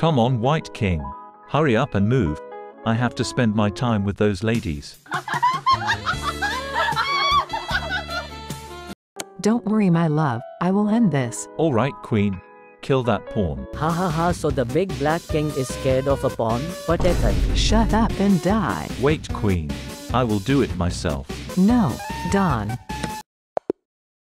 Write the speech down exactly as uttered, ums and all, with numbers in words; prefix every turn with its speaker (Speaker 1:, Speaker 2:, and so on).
Speaker 1: Come on, White King. Hurry up and move. I have to spend my time with those ladies.
Speaker 2: Don't worry, my love. I will end this.
Speaker 1: Alright, Queen. Kill that pawn.
Speaker 3: Ha ha ha, so the big black king is scared of a pawn? Patetan.
Speaker 2: Shut up and die.
Speaker 1: Wait, Queen. I will do it myself.
Speaker 2: No, Don.